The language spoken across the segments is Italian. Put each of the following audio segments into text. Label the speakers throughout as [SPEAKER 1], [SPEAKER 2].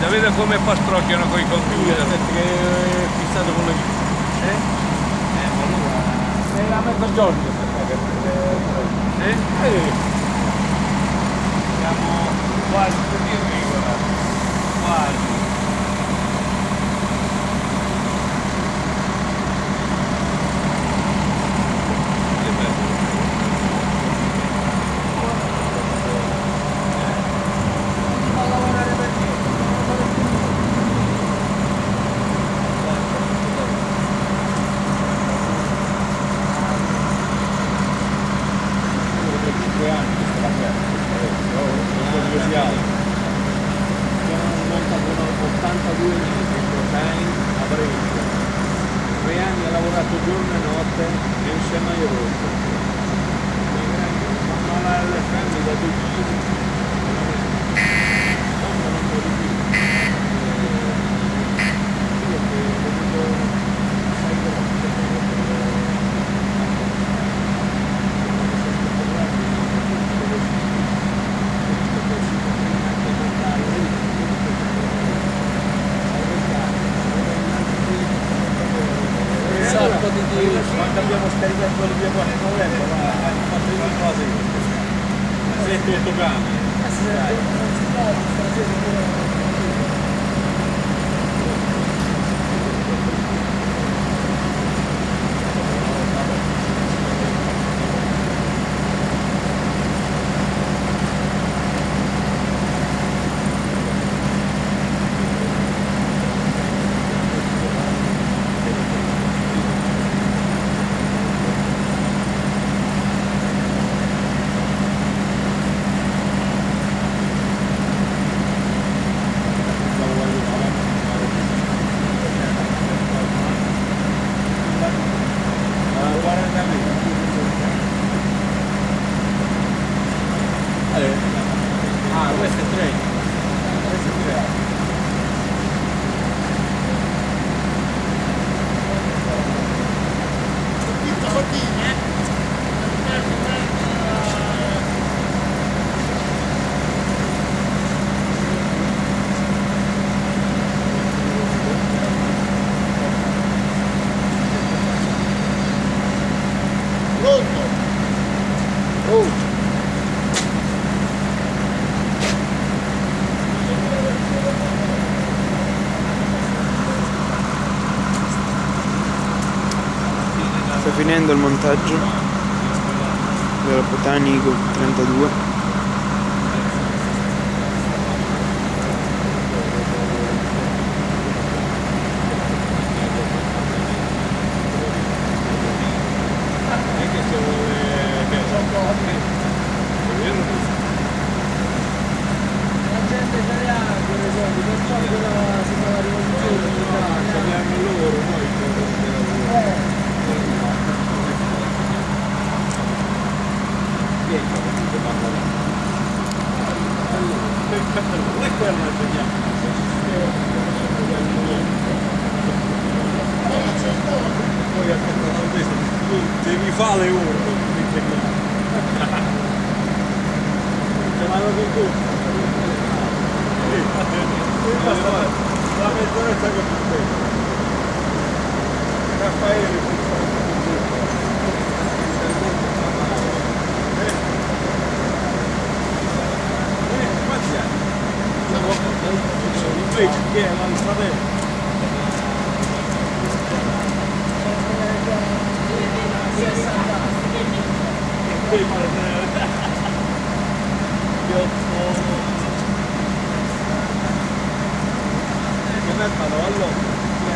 [SPEAKER 1] Vede come pastrocchiano con i computer.
[SPEAKER 2] Che è fissato con le vite. Ma allora... È a mezzogiorno questa qua che
[SPEAKER 1] Siamo quasi per dirmi, guarda. Quasi. Giorno e notte e insieme ai rotti. Ma le femmine da 2 giri sono un po' di più. Io che ho venuto 6 volte quando abbiamo scaricato quello di qua nel novembre, hanno fatto le cose 7-8 camere. Questo è 3. Questo è 3.
[SPEAKER 3] Sta finendo il montaggio della Botanico 32.
[SPEAKER 2] La gente italiana per esempio, perciò quella si fa la rivoluzione in Italia.
[SPEAKER 1] Abbiamo loro, noi poi attenzione questo, tu devi fare le ore, ti vanno con tutto. La mezz'oretta che tu sei. Raffaele quanti anni? Invece chi è l'alfabeto? Che mettono allora?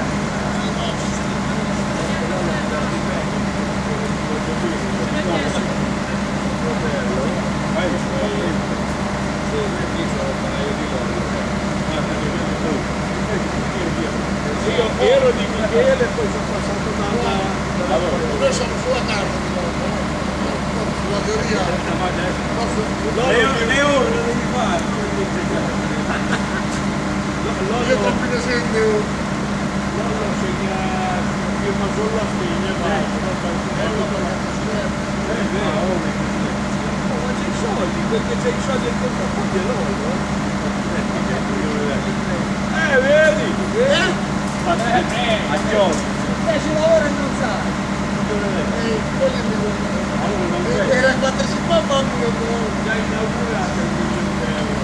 [SPEAKER 1] Io ero di Michele e poi sono passato da lavoro.
[SPEAKER 4] Noi siamo sulla carta, sulla teoria.
[SPEAKER 1] Le ore le devi fare.
[SPEAKER 4] Io tra fine sente
[SPEAKER 1] Loro firma solo la figlia, ma c'è i soldi, perché c'è i soldi del contrappunto è loro. a giorno.
[SPEAKER 4] Ci lavora e non sa. Era 450
[SPEAKER 1] Già inaugurato il milione di euro.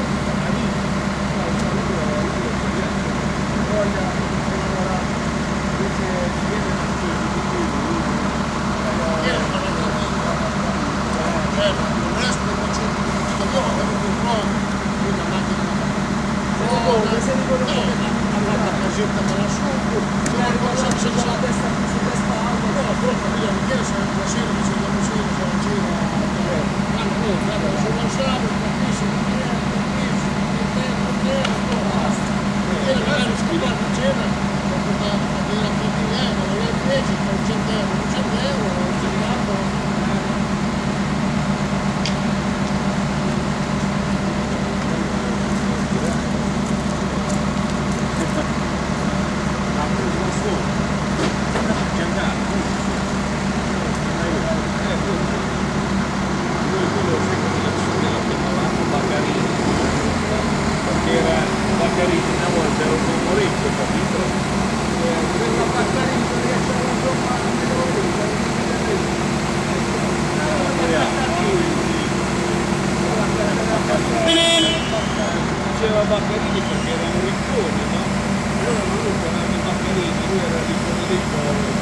[SPEAKER 1] Una volta ero un moretto, capito? Quella Baccarini non riesce a lavorare diceva Baccarini perché erano ricconi, no? Allora lui chiamava Baccarini, lui era riccone dei poveri.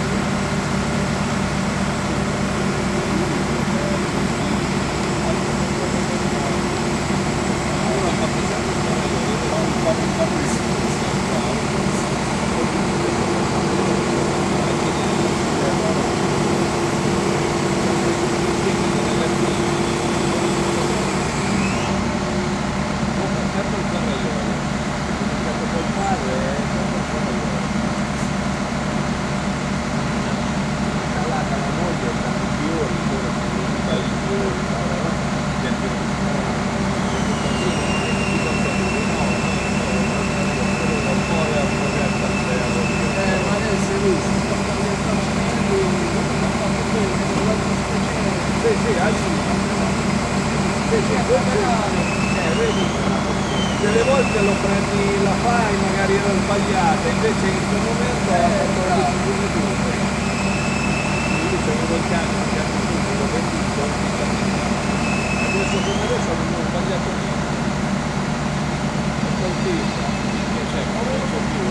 [SPEAKER 1] Delle volte lo prendi, la fai, magari era sbagliata, invece in quel momento ha fatto la decisione. Io sono volcano, abbiamo tutto, lo vendi, adesso come adesso non ho sbagliato niente. È colpita, che c'è, non c'è più.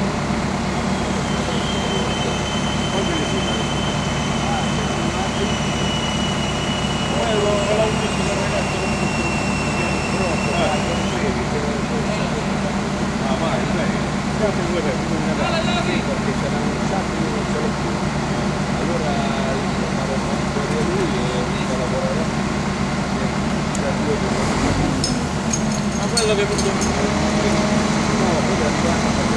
[SPEAKER 1] Oggi le si fa. Quello l'ho visto da ragazzo con tutto. Ah vai, lei perché c'era un sacco io non ce l'ho più, allora tornavo a fare lui e inizio a lavorare da 2 giorni. Ma quello che no, poi è arrivato